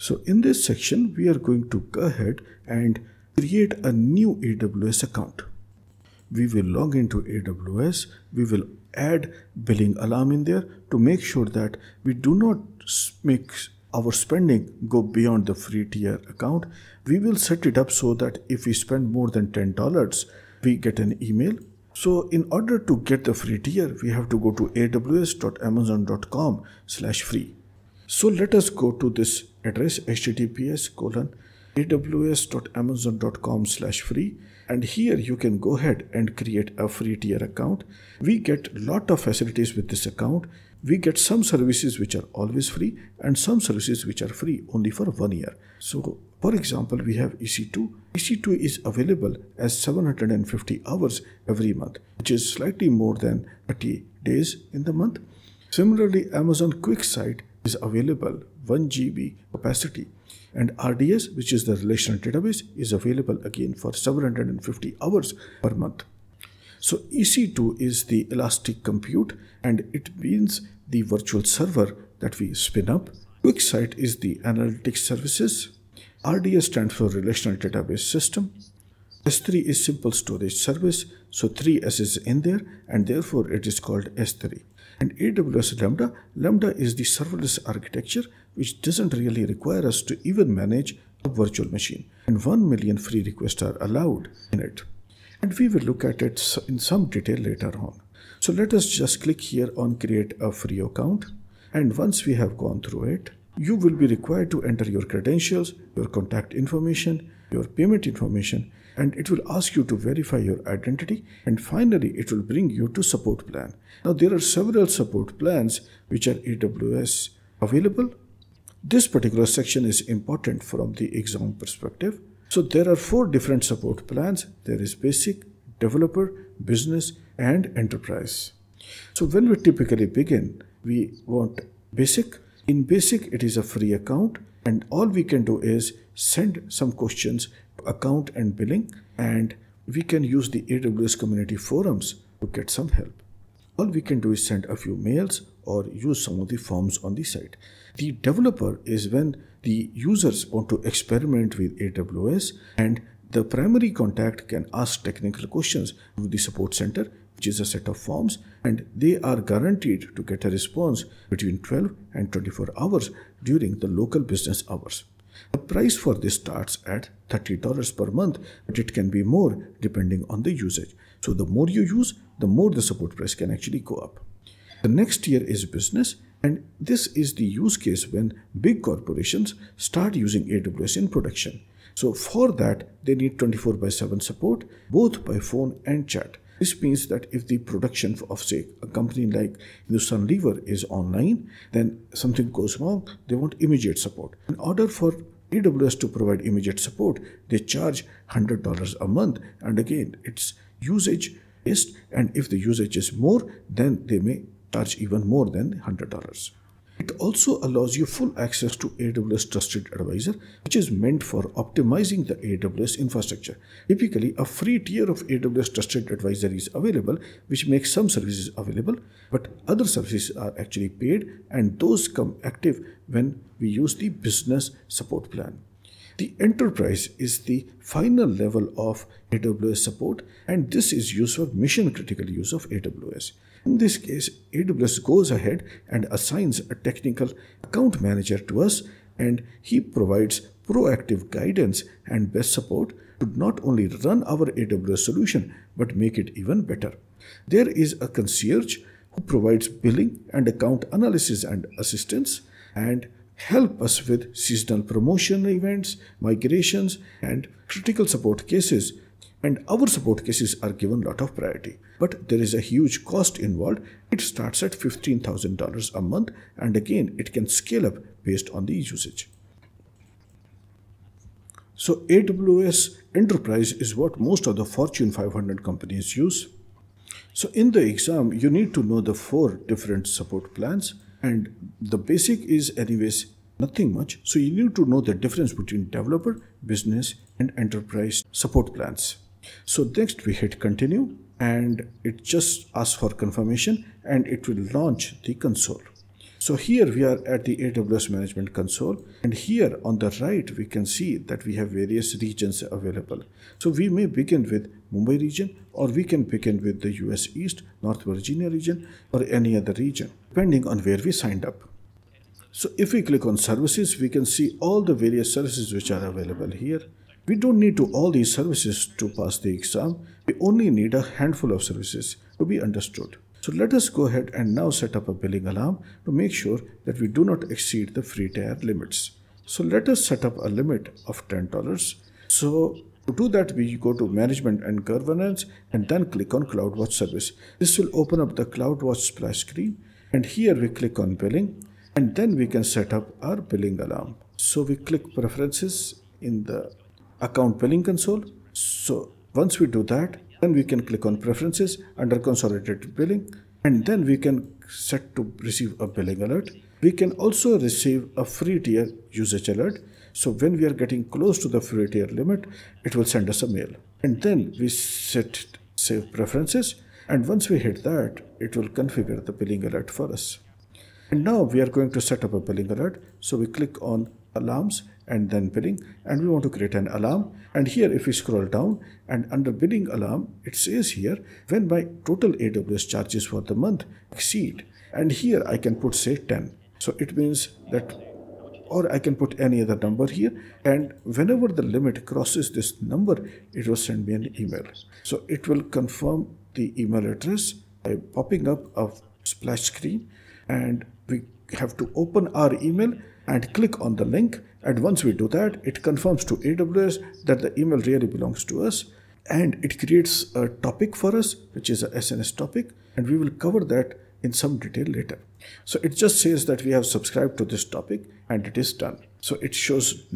So in this section, we are going to go ahead and create a new AWS account. We will log into AWS. We will add billing alarm in there to make sure that we do not make our spending go beyond the free tier account. We will set it up so that if we spend more than $10, we get an email. So in order to get the free tier, we have to go to aws.amazon.com/free. So let us go to this address, https://aws.amazon.com/free, and here you can go ahead and create a free tier account. We get a lot of facilities with this account. We get some services which are always free and some services which are free only for 1 year. So for example, we have EC2. EC2 is available as 750 hours every month, which is slightly more than 30 days in the month. Similarly, Amazon QuickSight is available 1 GB capacity, and RDS, which is the relational database, is available again for 750 hours per month. So EC2 is the elastic compute, and it means the virtual server that we spin up. QuickSight is the analytics services. RDS stands for relational database system. S3 is simple storage service, so 3 S is in there, and therefore it is called S3. And AWS Lambda. Lambda is the serverless architecture which doesn't really require us to even manage a virtual machine. And 1 million free requests are allowed in it. And we will look at it in some detail later on. So let us just click here on create a free account. And once we have gone through it, you will be required to enter your credentials, your contact information, your payment information, and it will ask you to verify your identity, and finally it will bring you to support plan. Now there are several support plans which are AWS available. This particular section is important from the exam perspective. So there are 4 different support plans. There is basic, developer, business, and enterprise. So when we typically begin, we want basic. In basic, it is a free account, and all we can do is send some questions to account and billing, and we can use the AWS community forums to get some help. All we can do is send a few mails or use some of the forms on the site. The developer is when the users want to experiment with AWS, and the primary contact can ask technical questions to the support center, which is a set of forms, and they are guaranteed to get a response between 12 and 24 hours during the local business hours. The price for this starts at $30 per month, but it can be more depending on the usage. So the more you use, the more the support price can actually go up. The next tier is business, and this is the use case when big corporations start using AWS in production. So for that, they need 24/7 support, both by phone and chat. This means that if the production of, say, a company like Hindustan Lever is online, then something goes wrong, they want immediate support. In order for AWS to provide immediate support, they charge $100 a month, and again, it's usage based, and if the usage is more, then they may charge even more than $100. It also allows you full access to AWS Trusted Advisor, which is meant for optimizing the AWS infrastructure. Typically, a free tier of AWS Trusted Advisor is available, which makes some services available, but other services are actually paid, and those come active when we use the business support plan. The enterprise is the final level of AWS support, and this is used for mission critical use of AWS. In this case, AWS goes ahead and assigns a technical account manager to us, and he provides proactive guidance and best support to not only run our AWS solution, but make it even better. There is a concierge who provides billing and account analysis and assistance, and help us with seasonal promotion events, migrations, and critical support cases. And our support cases are given a lot of priority. But there is a huge cost involved. It starts at $15,000 a month, and again, it can scale up based on the usage. So AWS Enterprise is what most of the Fortune 500 companies use. So in the exam, you need to know the 4 different support plans, and the basic is anyways nothing much. So you need to know the difference between developer, business, and enterprise support plans. So next we hit continue, and it just asks for confirmation, and it will launch the console. So here we are at the AWS Management Console, and here on the right we can see that we have various regions available. So we may begin with Mumbai region, or we can begin with the US East, North Virginia region, or any other region, depending on where we signed up. So if we click on services, we can see all the various services which are available here. We don't need to all these services to pass the exam. We only need a handful of services to be understood. So let us go ahead and now set up a billing alarm to make sure that we do not exceed the free tier limits. So let us set up a limit of $10. So to do that, we go to Management and Governance and then click on CloudWatch Service. This will open up the CloudWatch splash screen, and here we click on Billing, and then we can set up our billing alarm. So we click Preferences in the Account Billing Console. So once we do that, then we can click on Preferences under Consolidated Billing, and then we can set to receive a billing alert. We can also receive a free tier usage alert. So when we are getting close to the free tier limit, it will send us a mail. And then we set Save Preferences, and once we hit that, it will configure the billing alert for us. And now we are going to set up a billing alert. So we click on Alarms and then Billing, and we want to create an alarm. And here if we scroll down and under Billing Alarm, it says here when my total AWS charges for the month exceed, and here I can put say 10. So it means that, or I can put any other number here, and whenever the limit crosses this number, it will send me an email. So it will confirm the email address by popping up a splash screen, and we have to open our email and click on the link. And once we do that, it confirms to AWS that the email really belongs to us, and it creates a topic for us, which is a SNS topic, and we will cover that in some detail later. So it just says that we have subscribed to this topic and it is done. So it shows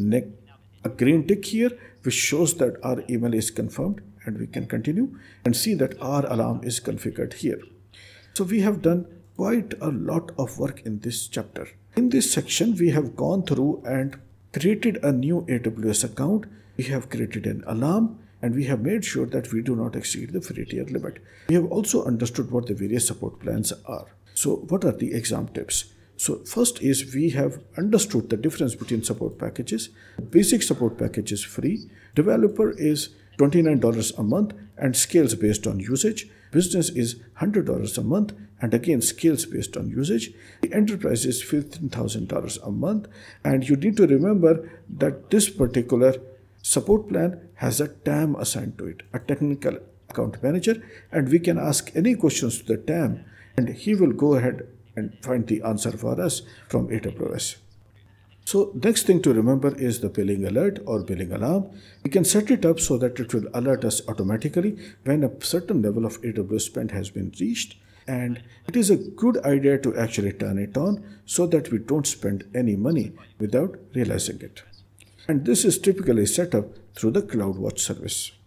a green tick here, which shows that our email is confirmed, and we can continue and see that our alarm is configured here. So we have done quite a lot of work in this chapter. In this section, we have gone through and created a new AWS account. We have created an alarm, and we have made sure that we do not exceed the free tier limit. We have also understood what the various support plans are. So what are the exam tips? So first is we have understood the difference between support packages. Basic support package is free. Developer is $29 a month and scales based on usage. Business is $100 a month and again scales based on usage. The enterprise is $15,000 a month, and you need to remember that this particular support plan has a TAM assigned to it, a technical account manager, and we can ask any questions to the TAM and he will go ahead and find the answer for us from AWS. So next thing to remember is the billing alert or billing alarm. We can set it up so that it will alert us automatically when a certain level of AWS spend has been reached, and it is a good idea to actually turn it on so that we don't spend any money without realizing it. And this is typically set up through the CloudWatch service.